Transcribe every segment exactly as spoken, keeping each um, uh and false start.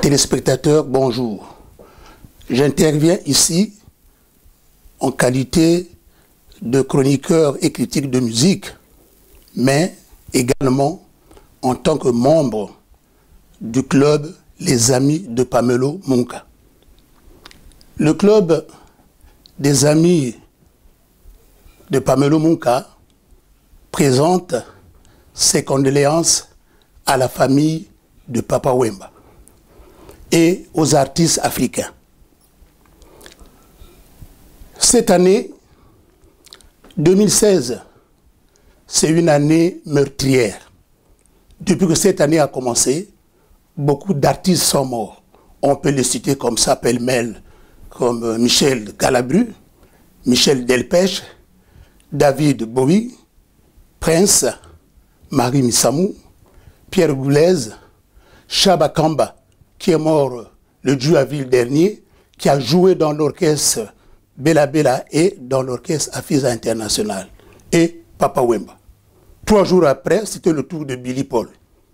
Téléspectateurs, bonjour. J'interviens ici en qualité de chroniqueur et critique de musique, mais également en tant que membre du club Les Amis de Pamelo Munka. Le club des Amis de Pamelo Munka présente ses condoléances à la famille de Papa Wemba et aux artistes africains. Cette année, deux mille seize, c'est une année meurtrière. Depuis que cette année a commencé, beaucoup d'artistes sont morts. On peut les citer comme ça, pêle-mêle, comme Michel Galabru, Michel Delpech, David Bowie, Prince, Marie Missamou, Pierre Boulez, Chaba Kamba, qui est mort le deux avril dernier, qui a joué dans l'orchestre Bella Bella et dans l'orchestre Afisa International, et Papa Wemba. Trois jours après, c'était le tour de Billy Paul.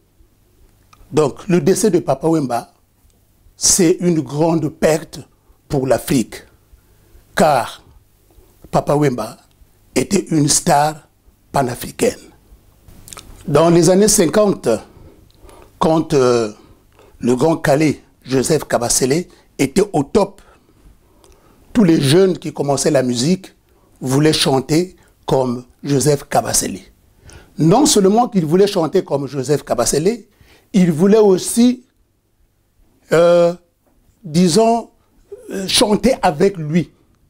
Donc, le décès de Papa Wemba, c'est une grande perte pour l'Afrique, car Papa Wemba était une star panafricaine. Dans les années cinquante, quand euh, le grand Calais, Joseph Kabasele, était au top, tous les jeunes qui commençaient la musique voulaient chanter comme Joseph Kabasele. Non seulement qu'ils voulaient chanter comme Joseph Kabasele, ils voulaient aussi, euh, disons, euh, chanter avec lui.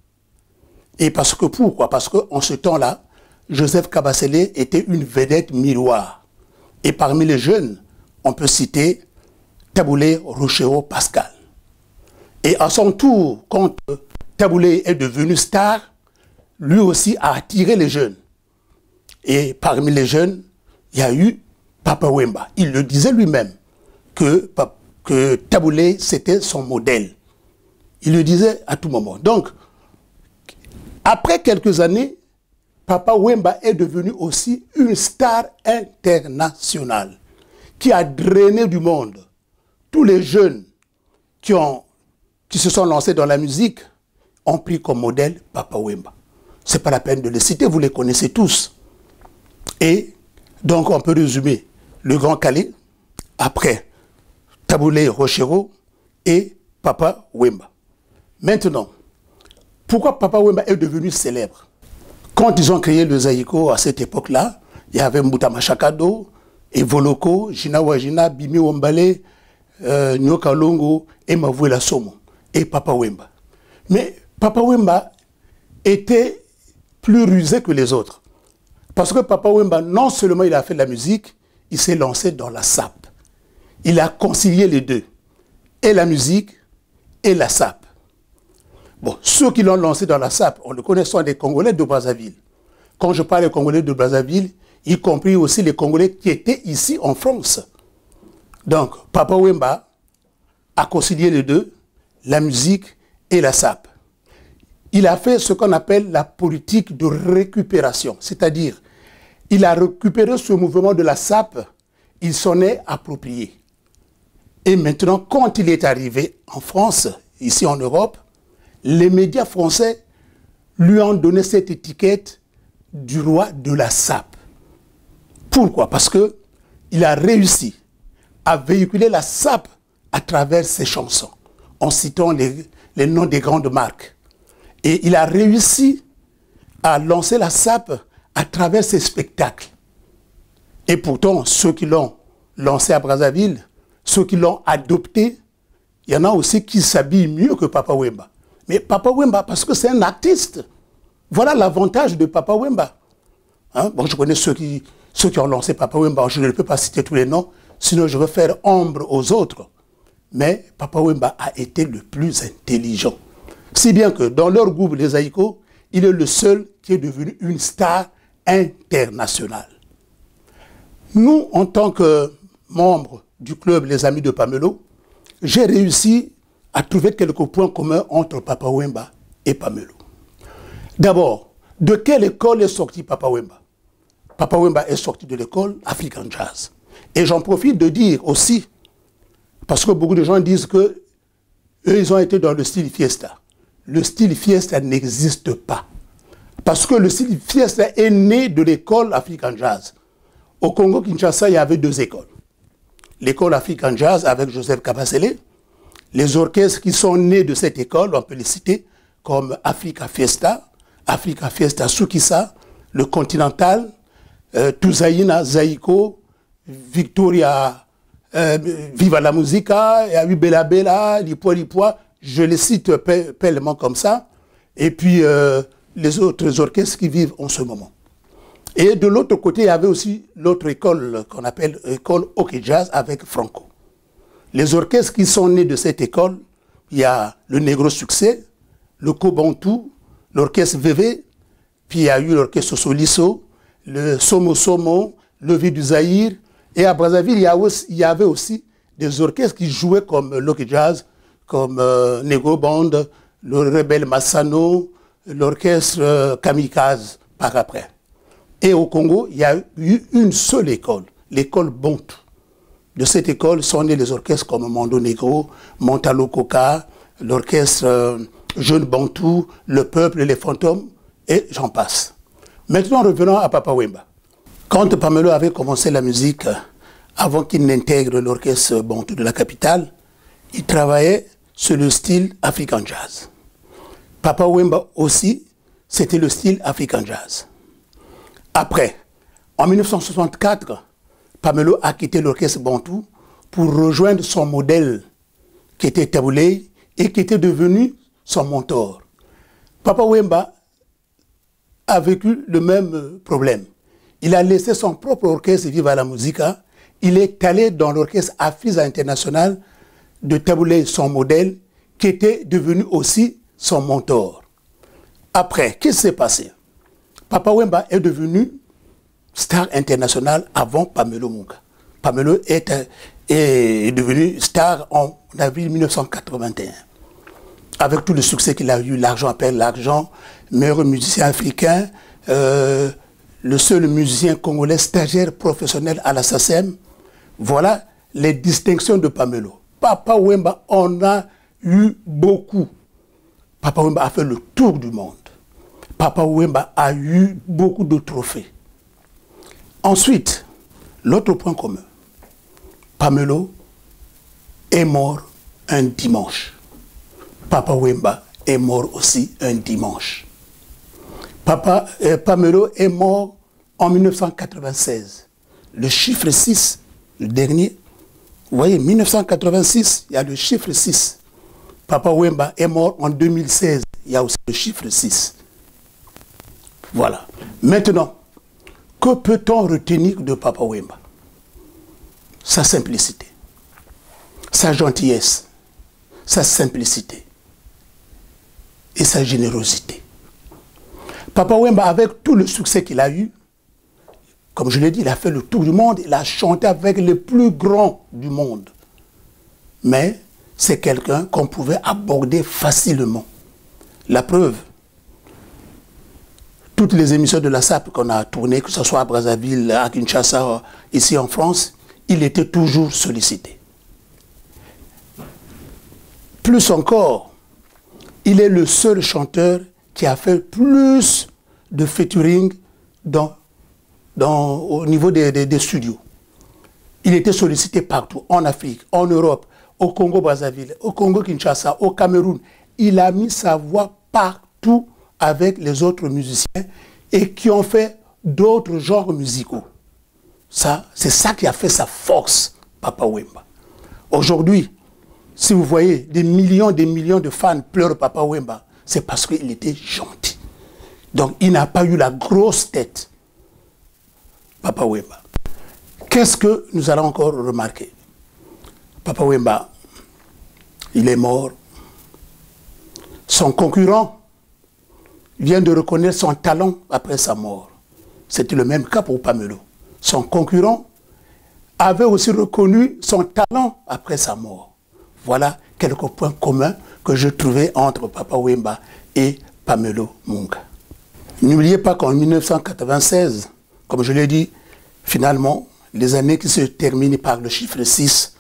Et parce que pourquoi? Parce qu'en ce temps-là, Joseph Kabasele était une vedette miroir. Et parmi les jeunes, on peut citer Taboulé Rochero Pascal. Et à son tour, quand Taboulé est devenu star, lui aussi a attiré les jeunes. Et parmi les jeunes, il y a eu Papa Wemba. Il le disait lui-même que, que Taboulé, c'était son modèle. Il le disait à tout moment. Donc, après quelques années, Papa Wemba est devenu aussi une star internationale qui a drainé du monde. Tous les jeunes qui, ont, qui se sont lancés dans la musique ont pris comme modèle Papa Wemba. Ce n'est pas la peine de les citer, vous les connaissez tous. Et donc on peut résumer le Grand Calais, après Taboulé Rochero et Papa Wemba. Maintenant, pourquoi Papa Wemba est devenu célèbre? Quand ils ont créé le Zaïko à cette époque-là, il y avait Mbuta Machakado, Evoloko, Jina Wajina, Bimi Wombale, euh, Nyoka Longo et Mavouela Somo et Papa Wemba. Mais Papa Wemba était plus rusé que les autres. Parce que Papa Wemba, non seulement il a fait de la musique, il s'est lancé dans la sape. Il a concilié les deux, et la musique et la sape. Bon, ceux qui l'ont lancé dans la sape, on le connaît, sont des Congolais de Brazzaville. Quand je parle des Congolais de Brazzaville, y compris aussi les Congolais qui étaient ici en France. Donc, Papa Wemba a concilié les deux, la musique et la sape. Il a fait ce qu'on appelle la politique de récupération, c'est-à-dire, il a récupéré ce mouvement de la sape, il s'en est approprié. Et maintenant, quand il est arrivé en France, ici en Europe, les médias français lui ont donné cette étiquette du roi de la sape. Pourquoi? Parce qu'il a réussi à véhiculer la sape à travers ses chansons, en citant les, les noms des grandes marques. Et il a réussi à lancer la sape à travers ses spectacles. Et pourtant, ceux qui l'ont lancé à Brazzaville, ceux qui l'ont adopté, il y en a aussi qui s'habillent mieux que Papa Wemba. Mais Papa Wemba, parce que c'est un artiste. Voilà l'avantage de Papa Wemba. Hein? Bon, je connais ceux qui, ceux qui ont lancé Papa Wemba, je ne peux pas citer tous les noms, sinon je vais faire ombre aux autres. Mais Papa Wemba a été le plus intelligent. Si bien que dans leur groupe, les Zaïko, il est le seul qui est devenu une star internationale. Nous, en tant que membres du club Les Amis de Pamelo, j'ai réussi à trouver quelques points communs entre Papa Wemba et Pamelo. D'abord, de quelle école est sorti Papa Wemba? Papa Wemba est sorti de l'école African Jazz. Et j'en profite de dire aussi Parce que beaucoup de gens disent que eux, ils ont été dans le style fiesta. Le style fiesta n'existe pas. Parce que le style fiesta est né de l'école African Jazz. Au Congo-Kinshasa, il y avait deux écoles. L'école African Jazz avec Joseph Kabasele. Les orchestres qui sont nés de cette école, on peut les citer, comme Africa Fiesta, Africa Fiesta Sukisa, le Continental, euh, Tuzaina, Zaiko, Victoria, euh, Viva la Musica, Bella Bella, Lipoi Lipoi, je les cite pêlement comme ça, et puis euh, les autres orchestres qui vivent en ce moment. Et de l'autre côté, il y avait aussi l'autre école qu'on appelle l'école Hockey Jazz avec Franco. Les orchestres qui sont nés de cette école, il y a le Negro Succès, le Kobantou, l'orchestre V V, puis il y a eu l'orchestre Soliso, le Somo Somo, le V du Zaïre. Et à Brazzaville, il y, a aussi, il y avait aussi des orchestres qui jouaient comme l'Hockey Jazz, comme euh, Negro Band, le Rebelle Massano, l'orchestre euh, Kamikaze par après. Et au Congo, il y a eu une seule école, l'école Bontou. De cette école sont nés les orchestres comme Mondo Negro, Montalo Coca, l'orchestre euh, Jeune Bantou, Le Peuple, Les Fantômes, et j'en passe. Maintenant, revenons à Papa Wemba. Quand Pamelo avait commencé la musique, avant qu'il n'intègre l'orchestre Bantou de la capitale, il travaillait sur le style African Jazz. Papa Wemba aussi, c'était le style African Jazz. Après, en mille neuf cent soixante-quatre, Pamelo a quitté l'orchestre Bantou pour rejoindre son modèle qui était Taboulé et qui était devenu son mentor. Papa Wemba a vécu le même problème. Il a laissé son propre orchestre Viva la Musica. Il est allé dans l'orchestre Afisa International de Taboulé, son modèle, qui était devenu aussi son mentor. Après, qu'est-ce qui s'est passé? Papa Wemba est devenu star international avant Pamelo Munga. Pamelo est, est devenu star en avril mille neuf cent quatre-vingt-un. Avec tout le succès qu'il a eu, l'argent appelle l'argent, meilleur musicien africain, euh, le seul musicien congolais stagiaire professionnel à la S A C E M. Voilà les distinctions de Pamelo. Papa Wemba en a eu beaucoup. Papa Wemba a fait le tour du monde. Papa Wemba a eu beaucoup de trophées. Ensuite, l'autre point commun, Pamelo est mort un dimanche. Papa Wemba est mort aussi un dimanche. Papa, euh, Pamelo est mort en mille neuf cent quatre-vingt-seize. Le chiffre six, le dernier, vous voyez, mille neuf cent quatre-vingt-six, il y a le chiffre six. Papa Wemba est mort en deux mille seize, il y a aussi le chiffre six. Voilà. Maintenant, que peut-on retenir de Papa Wemba? Sa simplicité, sa gentillesse, sa simplicité et sa générosité. Papa Wemba, avec tout le succès qu'il a eu, comme je l'ai dit, il a fait le tour du monde, il a chanté avec les plus grands du monde. Mais c'est quelqu'un qu'on pouvait aborder facilement. La preuve, toutes les émissions de la S A P qu'on a tournées, que ce soit à Brazzaville, à Kinshasa, ici en France, il était toujours sollicité. Plus encore, il est le seul chanteur qui a fait plus de featuring dans, dans, au niveau des, des, des studios. Il était sollicité partout, en Afrique, en Europe, au Congo-Brazzaville, au Congo-Kinshasa, au Cameroun. Il a mis sa voix partout avec les autres musiciens et qui ont fait d'autres genres musicaux. Ça, c'est ça qui a fait sa force, Papa Wemba. Aujourd'hui, si vous voyez des millions et des millions de fans pleurent Papa Wemba, c'est parce qu'il était gentil. Donc, il n'a pas eu la grosse tête, Papa Wemba. Qu'est-ce que nous allons encore remarquer? Papa Wemba, il est mort. Son concurrent vient de reconnaître son talent après sa mort. C'était le même cas pour Pamelo. Son concurrent avait aussi reconnu son talent après sa mort. Voilà quelques points communs que je trouvais entre Papa Wemba et Pamelo Munga. N'oubliez pas qu'en mille neuf cent quatre-vingt-seize, comme je l'ai dit, finalement, les années qui se terminent par le chiffre six,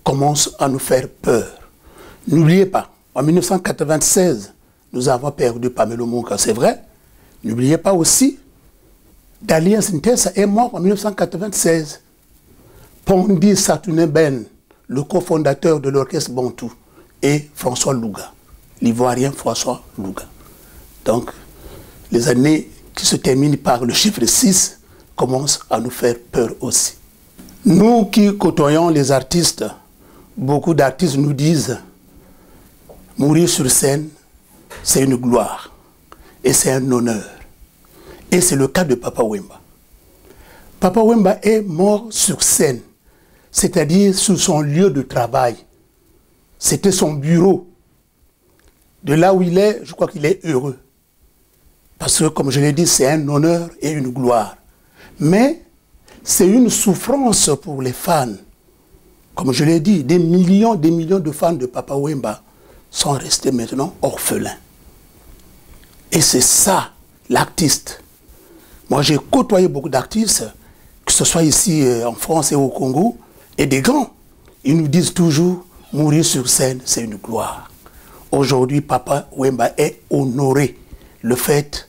commence à nous faire peur. N'oubliez pas, en mille neuf cent quatre-vingt-seize, nous avons perdu Pamelo Munga, c'est vrai. N'oubliez pas aussi, Dalias Ntesa est mort en mille neuf cent quatre-vingt-seize. Pondi Satuneben, le cofondateur de l'orchestre Bantou, et François Louga, l'ivoirien François Louga. Donc, les années qui se terminent par le chiffre six commencent à nous faire peur aussi. Nous qui côtoyons les artistes, beaucoup d'artistes nous disent « Mourir sur scène, c'est une gloire et c'est un honneur ». Et c'est le cas de Papa Wemba. Papa Wemba est mort sur scène, c'est-à-dire sur son lieu de travail. C'était son bureau. De là où il est, je crois qu'il est heureux. Parce que, comme je l'ai dit, c'est un honneur et une gloire. Mais c'est une souffrance pour les fans. Comme je l'ai dit, des millions, des millions de fans de Papa Wemba sont restés maintenant orphelins. Et c'est ça, l'artiste. Moi, j'ai côtoyé beaucoup d'artistes, que ce soit ici en France et au Congo, et des grands. Ils nous disent toujours, mourir sur scène, c'est une gloire. Aujourd'hui, Papa Wemba est honoré le fait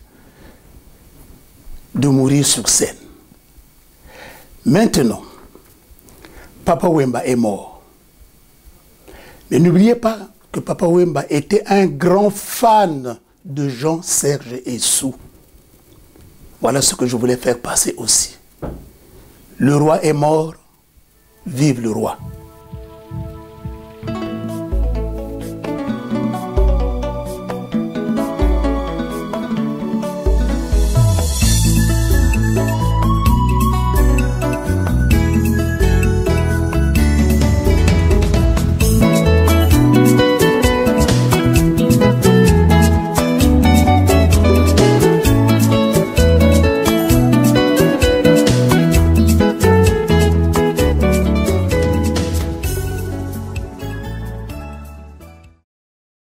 de mourir sur scène. Maintenant, Papa Wemba est mort. Mais n'oubliez pas que Papa Wemba était un grand fan de Jean-Serge Essou. Voilà ce que je voulais faire passer aussi. Le roi est mort, vive le roi.